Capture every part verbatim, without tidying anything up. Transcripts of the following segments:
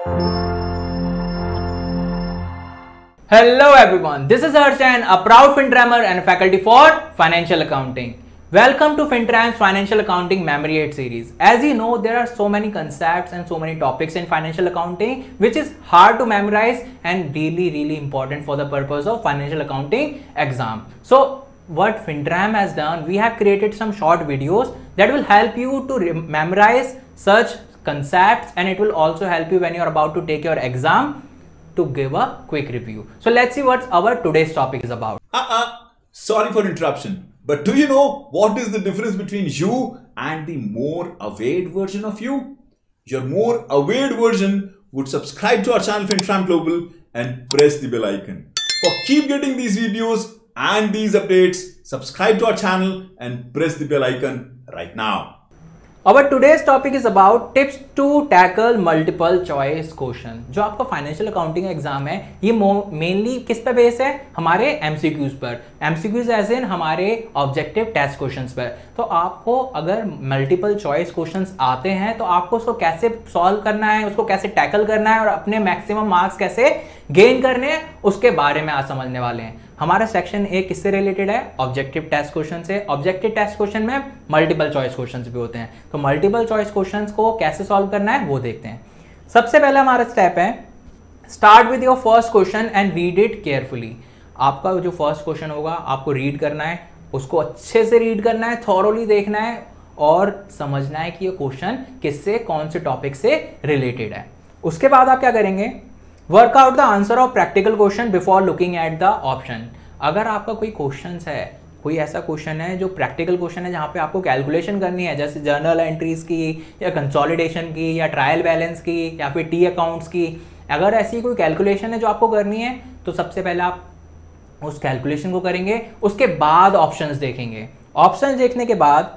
Hello everyone, this is Harshan, a proud FinTrammer and faculty for Financial Accounting. Welcome to FinTram's Financial Accounting Memory Aid series. As you know, there are so many concepts and so many topics in financial accounting which is hard to memorize and really really important for the purpose of financial accounting exam. So what FinTram has done, we have created some short videos that will help you to memorize such concepts, and it will also help you when you are about to take your exam to give a quick review. So let's see what our today's topic is about. Uh-uh, sorry for interruption, but do you know what is the difference between you and the more aware version of you? Your more aware version would subscribe to our channel FinTram Global and press the bell icon. For keep getting these videos and these updates, subscribe to our channel and press the bell icon right now. Our today's topic is about tips to tackle multiple choice question. जो आपका financial accounting exam है ये mainly किस पे base है? हमारे MCQs पर, MCQs as in हमारे ऑब्जेक्टिव टेस्ट क्वेश्चंस पर. तो आपको अगर मल्टीपल चॉइस क्वेश्चंस आते हैं तो आपको उसको कैसे सॉल्व करना है, उसको कैसे टैकल करना है और अपने मैक्सिमम मार्क्स कैसे गेन करने हैं उसके बारे में आज समझने वाले हैं. हमारा सेक्शन ए किससे रिलेटेड है? ऑब्जेक्टिव टेस्ट क्वेश्चन से. ऑब्जेक्टिव टेस्ट क्वेश्चन में मल्टीपल चॉइस क्वेश्चंस भी होते हैं. तो मल्टीपल चॉइस क्वेश्चंस को कैसे सॉल्व करना है वो देखते हैं. सबसे पहला हमारा स्टेप है start with your first question and read it carefully. आपका जो फर्स्ट क्वेश्चन होगा आपको रीड करना है, उसको अच्छे से रीड करना है, थॉरोली देखना है और समझना है कि ये क्वेश्चन किससे, कौन से टॉपिक से रिलेटेड है. उसके बाद आप क्या करेंगे? Work out the answer of practical question before looking at the option. अगर आपका कोई क्वेश्चन है, कोई ऐसा क्वेश्चन है जो प्रैक्टिकल क्वेश्चन है जहाँ पे आपको कैलकुलेशन करनी है, जैसे जर्नल एंट्रीज की या कंसोलिडेशन की या ट्रायल बैलेंस की या फिर टी अकाउंट्स की, अगर ऐसी कोई कैलकुलेशन है जो आपको करनी है तो सबसे पहले आप उस कैलकुलेशन को करेंगे. उसके बाद ऑप्शंस देखेंगे. ऑप्शंस देखने के बाद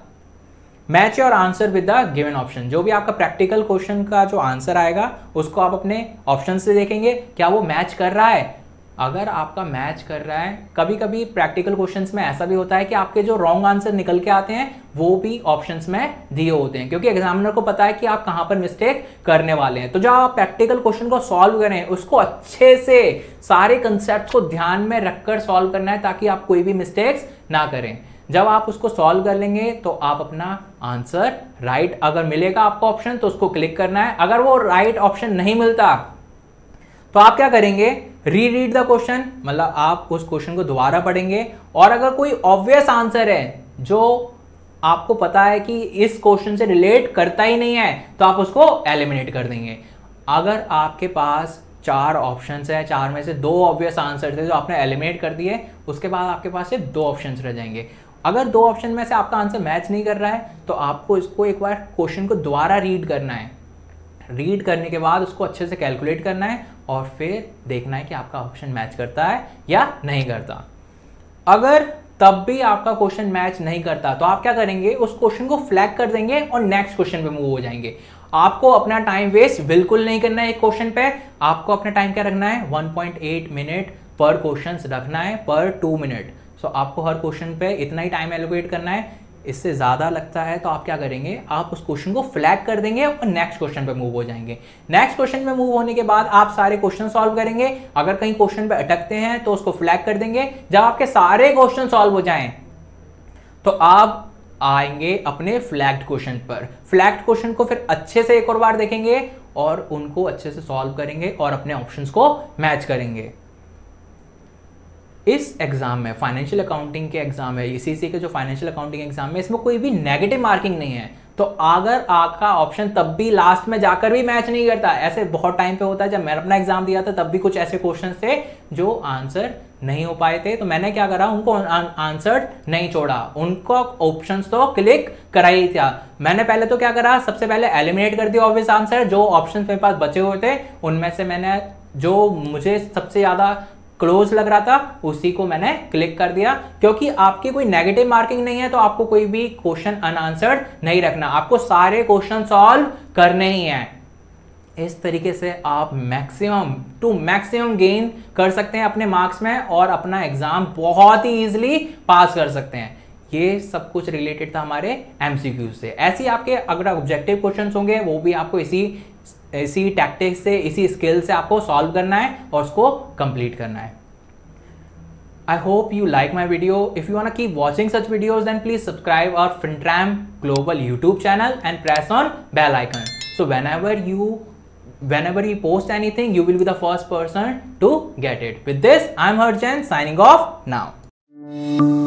match your answer with the given option. जो भी आपका प्रैक्टिकल क्वेश्चन का जो आंसर आएगा उसको आप अपने ऑप्शन से देखेंगे क्या वो मैच कर रहा है. अगर आपका मैच कर रहा है, कभी कभी प्रैक्टिकल क्वेश्चंस में ऐसा भी होता है कि आपके जो रॉन्ग आंसर निकल के आते हैं वो भी ऑप्शंस में दिए होते हैं क्योंकि एग्जामिनर को पता है कि आप कहां पर मिस्टेक करने वाले हैं. तो जब आप प्रैक्टिकल क्वेश्चन को सॉल्व करें उसको अच्छे से सारे कंसेप्ट को ध्यान में रखकर सॉल्व करना है ताकि आप कोई भी मिस्टेक्स ना करें. जब आप उसको सॉल्व कर लेंगे तो आप अपना आंसर राइट अगर मिलेगा आपको ऑप्शन तो उसको क्लिक करना है. अगर वो राइट ऑप्शन नहीं मिलता तो आप क्या करेंगे? री रीड द क्वेश्चन, मतलब आप उस क्वेश्चन को दोबारा पढ़ेंगे और अगर कोई ऑब्वियस आंसर है जो आपको पता है कि इस क्वेश्चन से रिलेट करता ही नहीं है तो आप उसको एलिमिनेट कर देंगे. अगर आपके पास चार ऑप्शंस है, चार में से दो ऑब्वियस आंसर थे जो आपने एलिमिनेट कर दिए, उसके बाद आपके पास सिर्फ दो ऑप्शंस रह जाएंगे. अगर दो ऑप्शन में से आपका आंसर मैच नहीं कर रहा है तो आपको इसको एक बार क्वेश्चन को दोबारा रीड करना है. रीड करने के बाद उसको अच्छे से कैलकुलेट करना है और फिर देखना है कि आपका ऑप्शन मैच करता है या नहीं करता. अगर तब भी आपका क्वेश्चन मैच नहीं करता तो आप क्या करेंगे? उस क्वेश्चन को फ्लैग कर देंगे और नेक्स्ट क्वेश्चन पे मूव हो जाएंगे. आपको अपना टाइम वेस्ट बिल्कुल नहीं करना है एक क्वेश्चन पे. आपको अपना टाइम क्या रखना है? वन पॉइंट एट मिनट पर क्वेश्चन रखना है पर टू मिनट. सो आपको हर क्वेश्चन पे इतना ही टाइम एलोकेट करना है. इससे ज़्यादा लगता है तो आप क्या करेंगे? आप उस क्वेश्चन को फ्लैग कर देंगे और नेक्स्ट क्वेश्चन पे मूव हो जाएंगे. नेक्स्ट क्वेश्चन पे मूव होने के बाद आप सारे क्वेश्चन सॉल्व करेंगे. अगर कहीं क्वेश्चन पे अटकते हैं तो उसको फ्लैग कर देंगे. जब आपके सारे क्वेश्चन सॉल्व हो जाएं तो आप आएंगे अपने फ्लैग्ड क्वेश्चन पर. फ्लैग्ड क्वेश्चन को फिर अच्छे से एक और बार देखेंगे और उनको अच्छे से सॉल्व करेंगे और अपने ऑप्शंस को मैच करेंगे. इस एग्जाम में फाइनेंशियल अकाउंटिंग के एग्जाम है, ईसीसी के जो फाइनेंशियल अकाउंटिंग एग्जाम में, इसमें कोई भी नेगेटिव मार्किंग नहीं है. तो अगर आपका ऑप्शन तब भी लास्ट में जाकर भी मैच नहीं करता, ऐसे बहुत टाइम पे होता है. जब मैंने अपना एग्जाम दिया था तब भी कुछ ऐसे क्वेश्चन थे जो आंसर नहीं हो पाए थे तो मैंने क्या करा? उनको आंसर नहीं छोड़ा, उनको ऑप्शंस तो क्लिक करा ही था. मैंने पहले तो क्या करा? सबसे पहले एलिमिनेट कर दिया ऑब्वियस आंसर. जो ऑप्शन मेरे पास बचे हुए थे उनमें से मैंने जो मुझे सबसे ज्यादा क्लोज लग रहा था उसी को मैंने क्लिक कर दिया. क्योंकि आपकी कोई नेगेटिव मार्किंग नहीं है तो आपको कोई भी क्वेश्चन अनआंसर्ड नहीं रखना, आपको सारे क्वेश्चन सॉल्व करने ही हैं. इस तरीके से आप मैक्सिमम टू मैक्सिमम गेन कर सकते हैं अपने मार्क्स में और अपना एग्जाम बहुत ही इजीली पास कर सकते हैं. ये सब कुछ रिलेटेड था हमारे एमसीक्यू से. ऐसे आपके अगर ऑब्जेक्टिव क्वेश्चंस होंगे वो भी आपको इसी इसी टैक्टिक्स से, इसी स्किल से आपको सॉल्व करना है और उसको कंप्लीट करना है. I hope you like my video. If you want to keep watching such videos, then please subscribe our FinTram Global YouTube channel and press on bell icon. So whenever you whenever you post anything, you will be the first person to get it. With this, I'm Harjan signing off now.